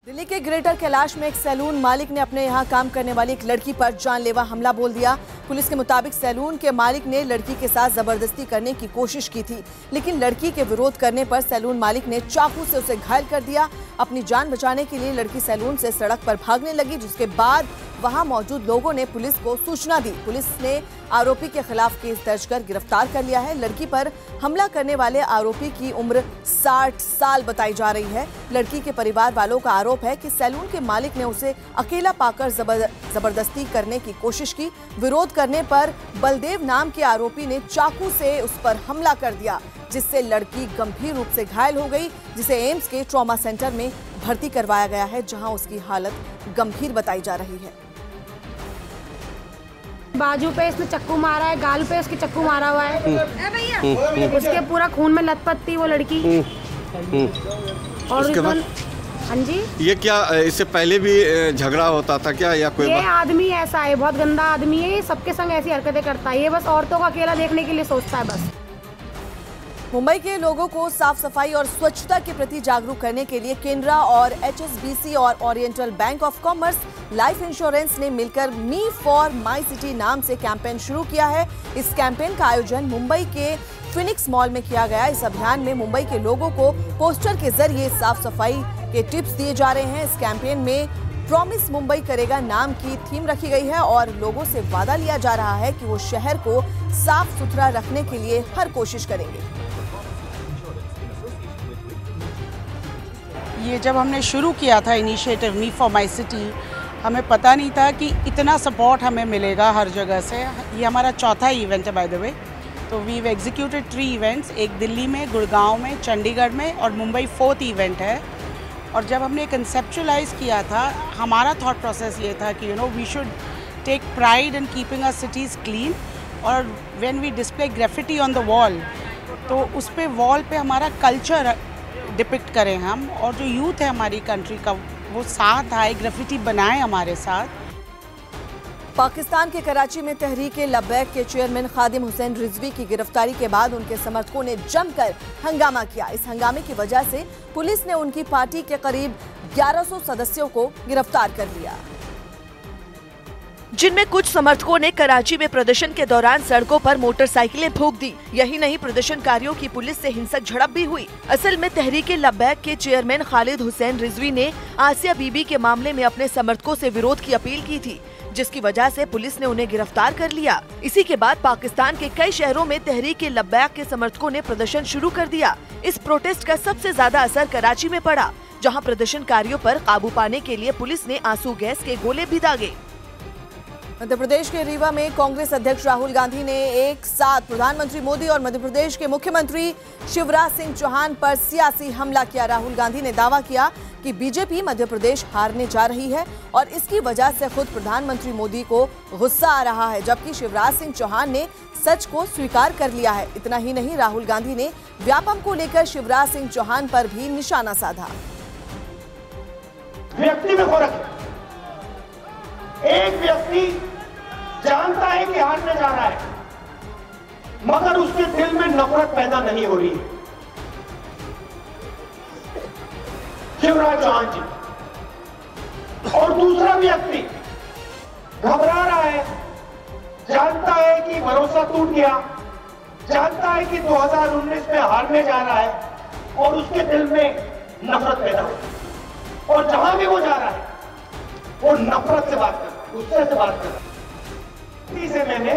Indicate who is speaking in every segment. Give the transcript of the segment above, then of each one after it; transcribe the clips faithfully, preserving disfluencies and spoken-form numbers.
Speaker 1: दिल्ली के ग्रेटर कैलाश में एक सैलून मालिक ने अपने यहां काम करने वाली एक लड़की पर जानलेवा हमला बोल दिया। पुलिस के मुताबिक सैलून के मालिक ने लड़की के साथ जबरदस्ती करने की कोशिश की थी, लेकिन लड़की के विरोध करने पर सैलून मालिक ने चाकू से उसे घायल कर दिया। अपनी जान बचाने के लिए लड़की सैलून से सड़क पर भागने लगी, जिसके बाद वहां मौजूद लोगों ने पुलिस को सूचना दी। पुलिस ने आरोपी के खिलाफ केस दर्ज कर गिरफ्तार कर लिया है। लड़की पर हमला करने वाले आरोपी की उम्र साठ साल बताई जा रही है। लड़की के परिवार वालों का आरोप है कि सैलून के मालिक ने उसे अकेला पाकर जबर, जबरदस्ती करने की कोशिश की। विरोध करने पर बलदेव नाम के आरोपी ने चाकू से उस पर हमला कर दिया, जिससे लड़की गंभीर रूप से घायल हो गई, जिसे एम्स के ट्रॉमा सेंटर में भर्ती करवाया गया है, जहां उसकी हालत गंभीर बताई जा रही है।
Speaker 2: बाजू पे इसने चक्कू मारा है, गाल पे इसके चक्कू मारा हुआ है, उसके पूरा खून में लथपथ थी वो लड़की। और हाँ जी,
Speaker 3: ये क्या इससे पहले भी झगड़ा होता था क्या, या कोई?
Speaker 2: ये आदमी ऐसा है, बहुत गंदा आदमी है, सबके संग ऐसी हरकतें करता है। ये बस औरतों को अकेला देखने के लिए सोचता है बस।
Speaker 1: मुंबई के लोगों को साफ सफाई और स्वच्छता के प्रति जागरूक करने के लिए केनरा और एच एस बी सी और Oriental Bank of Commerce life insurance ने मिलकर मी फॉर माई सिटी नाम से कैंपेन शुरू किया है। इस कैंपेन का आयोजन मुंबई के फिनिक्स मॉल में किया गया। इस अभियान में मुंबई के लोगों को पोस्टर के जरिए साफ सफाई के टिप्स दिए जा रहे हैं। इस कैंपेन में प्रॉमिस मुंबई करेगा नाम की थीम रखी गई है और लोगों से वादा लिया जा रहा है कि वो शहर को साफ सुथरा रखने के लिए हर कोशिश करेंगे।
Speaker 4: ये जब हमने शुरू किया था initiative me for my city, हमें पता नहीं था कि इतना सपोर्ट हमें मिलेगा हर जगह से। ये हमारा चौथा इवेंट है बाय द वे। तो we have executed three events, एक दिल्ली में, गुड़गांव में, चंडीगढ़ में और मुंबई फोर्थ इवेंट है। और जब हमने कंसेप्चुलाइज किया था, हमारा थॉट प्रोसेस ये था कि you know we should take pride in keeping our cities clean. और when we display graffiti on the wall, तो उस पे वॉल पे हमारा कल्चर डिपिक्ट करें हम, और जो यूथ है हमारी कंट्री का वो साथ आए, ग्राफिटी बनाए हमारे साथ।
Speaker 1: पाकिस्तान के कराची में तहरीक लब्बैक के चेयरमैन खादिम हुसैन रिजवी की गिरफ्तारी के बाद उनके समर्थकों ने जमकर हंगामा किया। इस हंगामे की वजह से पुलिस ने उनकी पार्टी के करीब ग्यारह सौ सदस्यों को गिरफ्तार कर लिया, जिनमें कुछ समर्थकों ने कराची में प्रदर्शन के दौरान सड़कों पर मोटरसाइकिलें फूंक दी। यही नहीं, प्रदर्शनकारियों की पुलिस से हिंसक झड़प भी हुई। असल में तहरीक लब्बैक के चेयरमैन खालिद हुसैन रिजवी ने आसिया बीबी के मामले में अपने समर्थकों से विरोध की अपील की थी, जिसकी वजह से पुलिस ने उन्हें गिरफ्तार कर लिया। इसी के बाद पाकिस्तान के कई शहरों में तहरीक लब्बैक के समर्थकों ने प्रदर्शन शुरू कर दिया। इस प्रोटेस्ट का सबसे ज्यादा असर कराची में पड़ा, जहाँ प्रदर्शनकारियों पर काबू पाने के लिए पुलिस ने आंसू गैस के गोले भी दागे। मध्य प्रदेश के रीवा में कांग्रेस अध्यक्ष राहुल गांधी ने एक साथ प्रधानमंत्री मोदी और मध्य प्रदेश के मुख्यमंत्री शिवराज सिंह चौहान पर सियासी हमला किया। राहुल गांधी ने दावा किया कि बीजेपी मध्य प्रदेश हारने जा रही है और इसकी वजह से खुद प्रधानमंत्री मोदी को गुस्सा आ रहा है, जबकि शिवराज सिंह चौहान ने सच को स्वीकार कर लिया है। इतना ही नहीं, राहुल गांधी ने व्यापम को लेकर शिवराज सिंह चौहान पर भी निशाना साधा।
Speaker 5: व्यक्ति में फर्क है। एक व्यक्ति जानता है कि हारने जा रहा है, मगर उसके दिल में नफरत पैदा नहीं हो रही है। शिवराज चौहान जी। और दूसरा व्यक्ति घबरा रहा है, जानता है कि भरोसा टूट गया, जानता है कि दो हज़ार उन्नीस में हारने जा रहा है और उसके दिल में नफरत पैदा हो रही है। और जहां भी वो जा रहा है वो नफरत से बात कर रहा है, गुस्से से बात कर रहा है। से मैंने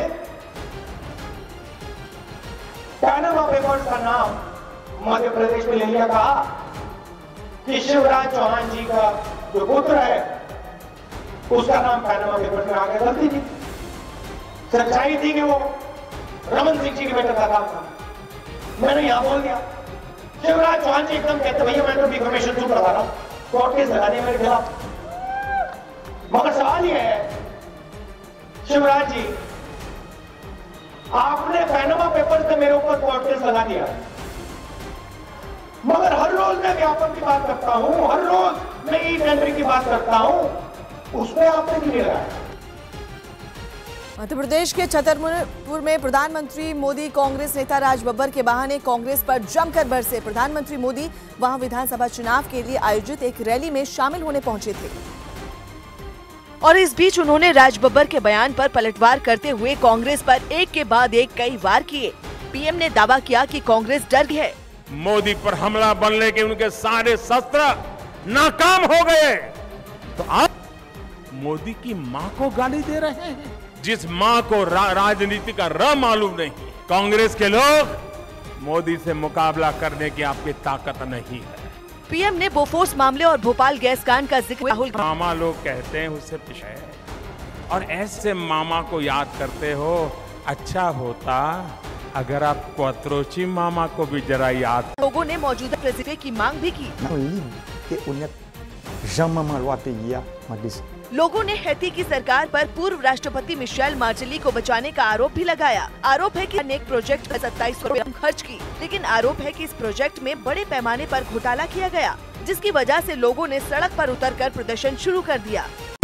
Speaker 5: पैनामा पेपर्स का नाम मध्य प्रदेश में ले लिया, कहा कि शिवराज चौहान जी का जो पुत्र है उसका नाम पैनामा पेपर्स में आ गया। गलती थी, सच्चाई थी कि वो रमन सिंह जी के बेटे का काम था। मैंने यहां बोल दिया। शिवराज चौहान जी एकदम कहते भैया मैं तो डिफॉर्मेशन सूट लगा रहा हूं, कोर्ट केस लगा दिया मेरे खिलाफ। मगर सवाल यह है शिवराज जी, आपने पैनामा पेपर्स में मेरे ऊपर कोर्ट केस लगा दिया, मगर हर रोज मैं व्यापक की बात करता हूं, हर रोज मैं ई टेंडरिंग की बात करता हूं, उसमें आपने क्यों नहीं लगाया?
Speaker 1: मध्य प्रदेश के छतरपुर में प्रधानमंत्री मोदी कांग्रेस नेता राज बब्बर के बहाने कांग्रेस पर जमकर बरसे। प्रधानमंत्री मोदी वहां विधानसभा चुनाव के लिए आयोजित एक रैली में शामिल होने पहुंचे थे और इस बीच उन्होंने राज बब्बर के बयान पर पलटवार करते हुए कांग्रेस पर एक के बाद एक कई वार किए। पीएम ने दावा किया कि कांग्रेस डर गई है।
Speaker 6: मोदी पर हमला बनने के उनके सारे शस्त्र नाकाम हो गए, तो आप मोदी की मां को गाली दे रहे हैं, जिस मां को रा, राजनीति का र मालूम नहीं। कांग्रेस के लोग मोदी से मुकाबला करने की आपकी ताकत नहीं है।
Speaker 1: पीएम ने बोफोर्स मामले और भोपाल गैस कांड का जिक्र राहुल
Speaker 6: मामा लोग कहते हैं उससे पीछे, और ऐसे मामा को याद करते हो। अच्छा होता अगर आप क्वात्रोची मामा को भी जरा याद।
Speaker 1: लोगों ने मौजूदा प्रेसिडेंट की मांग भी की। लोगों ने हैती की सरकार पर पूर्व राष्ट्रपति मिशेल मार्टेली को बचाने का आरोप भी लगाया। आरोप है कि अनेक प्रोजेक्ट पर सत्ताईस करोड़ खर्च की, लेकिन आरोप है कि इस प्रोजेक्ट में बड़े पैमाने पर घोटाला किया गया, जिसकी वजह से लोगों ने सड़क पर उतरकर प्रदर्शन शुरू कर दिया।